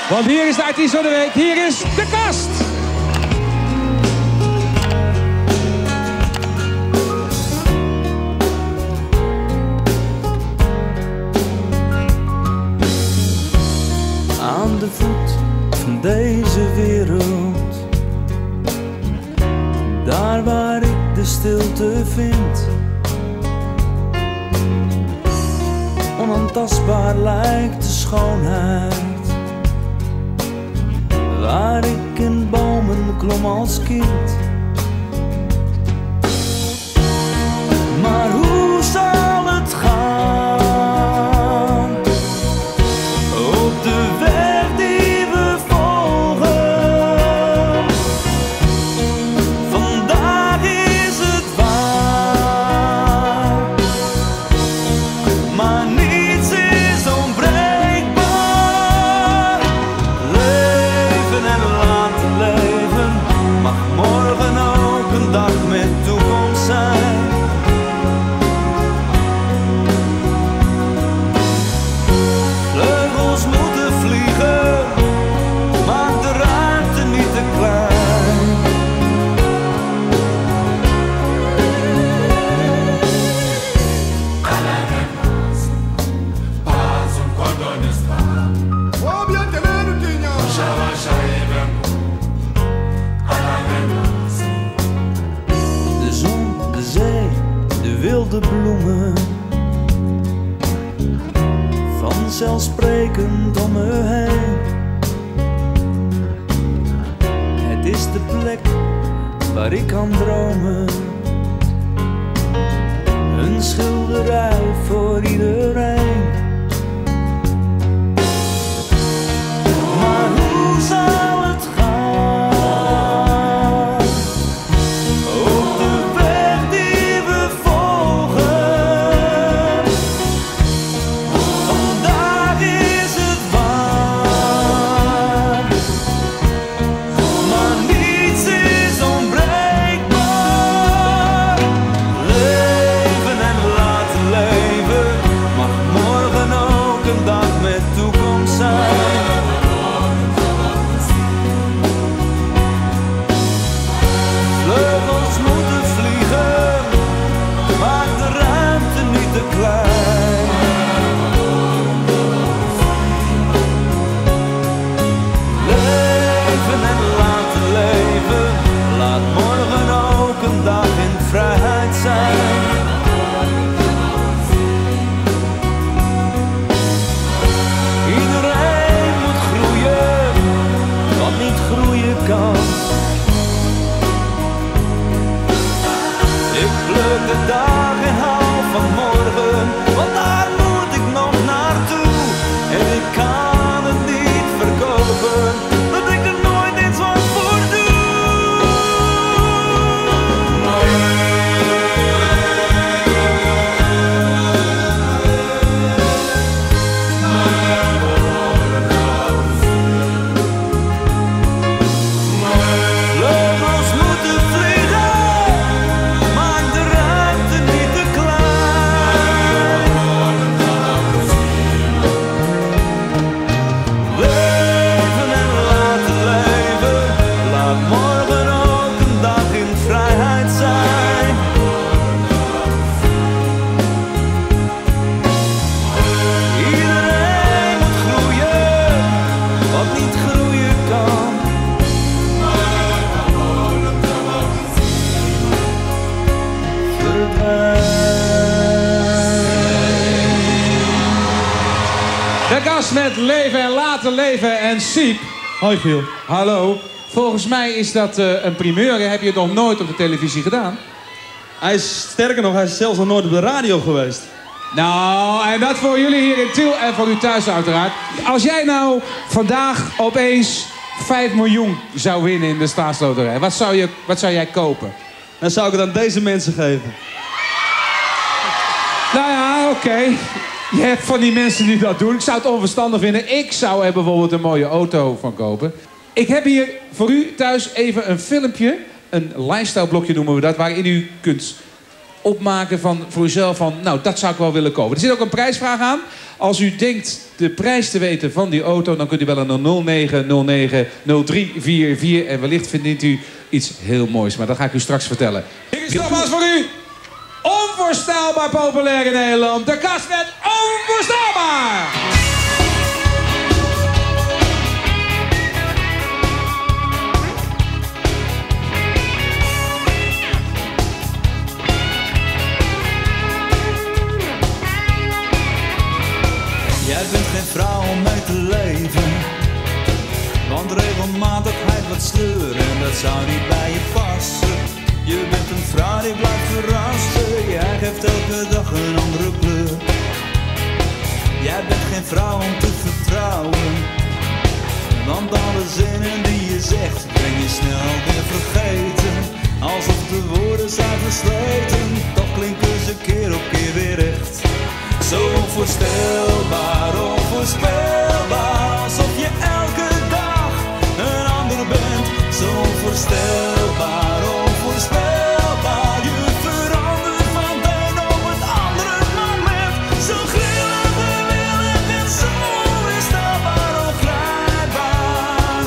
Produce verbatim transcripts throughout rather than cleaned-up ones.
Want hier is de artiest van de week. Hier is De Kast. Aan de voet van deze wereld, daar waar ik de stilte vind, onaantastbaar lijkt de schoonheid, waar ik in bomen klom als kind. Maar hoe zal het gaan op de weg die we volgen? Vandaag is het waar, maar niets is onbreekbaar. Leven en laten leven mag morgen ook een dag met toekomst zijn. Vleugels moeten vliegen, maak de ruimte niet te klein. De zon, de zee, de wilde bloemen, vanzelfsprekend om me heen. Het is de plek waar ik kan dromen, een schilderij voor iedereen. Maar hoe zal het gaan op de weg die we volgen? Vandaag is het waar, maar niets is onbreekbaar. Leven en laten leven mag morgen ook een dag met toekomst zijn. Vleugels moeten vliegen, maak de ruimte niet te klein. Leven en laten leven, laat morgen ook een dag in vrijheid zijn. Iedereen moet groeien, wat niet groeien kan. Ik pluk de dag en hou van morgen, want daar moet ik nog naartoe. En ik kan het niet verkopen, dat ik er nooit eens wat voor doe. Vleugels moeten vliegen, maak de ruimte niet te klein. Leven en laten leven, laat morgen ook een dag in vrijheid zijn. Iedereen moet groeien, wat niet groeien kan. De Kast met Leven en Laten Leven en Siep. Hoi Giel. Hallo. Volgens mij is dat uh, een primeur. Heb je het nog nooit op de televisie gedaan? Hij is, sterker nog, hij is zelfs nog nooit op de radio geweest. Nou, en dat voor jullie hier in Tiel en voor u thuis uiteraard. Als jij nou vandaag opeens vijf miljoen zou winnen in de staatsloterij, wat zou, je, wat zou jij kopen? Dan zou ik het aan deze mensen geven. Nou ja, oké. Okay. Je hebt van die mensen die dat doen. Ik zou het onverstandig vinden. Ik zou er bijvoorbeeld een mooie auto van kopen. Ik heb hier voor u thuis even een filmpje. Een lifestyle blokje noemen we dat. Waarin u kunt opmaken van, voor uzelf van... nou, dat zou ik wel willen kopen. Er zit ook een prijsvraag aan. Als u denkt de prijs te weten van die auto... dan kunt u bellen naar nul negen nul negen nul drie vier vier. En wellicht vindt u iets heel moois. Maar dat ga ik u straks vertellen. Hier is nogmaals voor u... onvoorstelbaar populair in Nederland. De kast met Onvoorstelbaar! Jij bent geen vrouw om mee te leven, want regelmatigheid wat sleur en dat zou niet bij je passen. Je bent een vrouw die blijft verrassen, jij geeft elke dag een andere kleur. Jij bent geen vrouw om te vertrouwen, want alle zinnen die je zegt breng je snel weer vergeten. Alsof de woorden zijn versleten, toch klinken ze keer op keer weer recht. Zo onvoorstelbaar, onvoorspelbaar, alsof je elke dag een ander bent. Zo onvoorstelbaar, onvoorspelbaar, je verandert van de een op het andere moment. Zo grillig, gewillig en zo onweerstaanbaar, ongrijpbaar.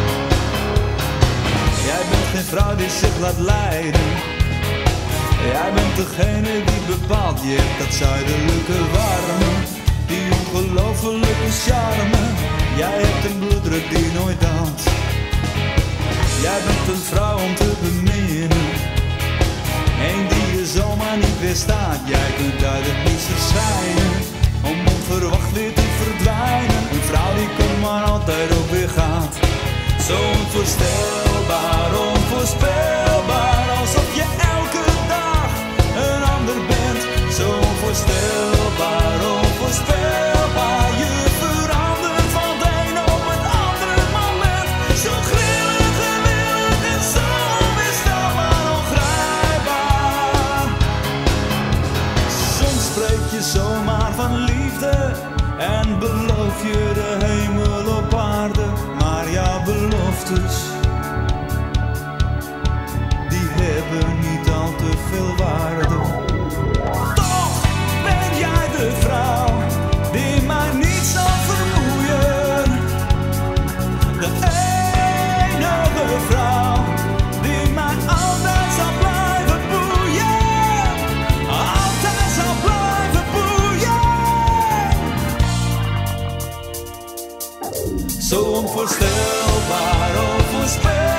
Jij bent geen vrouw die zich laat leiden. Jij bent degene die bepaalt, je hebt dat zuidelijke warme, die ongelofelijke charme. Jij hebt een bloeddruk die nooit daalt. Jij bent een vrouw om te beminnen, een die je zomaar niet weerstaat. Jij kunt uit het niets verschijnen, om onverwacht weer te verdwijnen. Een vrouw die komt maar altijd op weer gaat. Zo onvoorstelbaar, onvoorspelbaar, alsof je elke dag een ander bent. Zo onvoorstelbaar, onvoorspelbaar, je verandert van de een op het andere moment. Zo grillig, gewillig en zo onweerstaanbaar, ongrijpbaar. Soms spreek je zomaar van liefde en beloof je de hemel op aarde. Maar jouw beloftes, die hebben niet al te veel waarde. Toch ben jij de vrouw die mij niet zal vermoeien. De enige vrouw die mij altijd zal blijven boeien. Altijd zal blijven boeien. Zo onvoorstelbaar, onvoorspelbaar.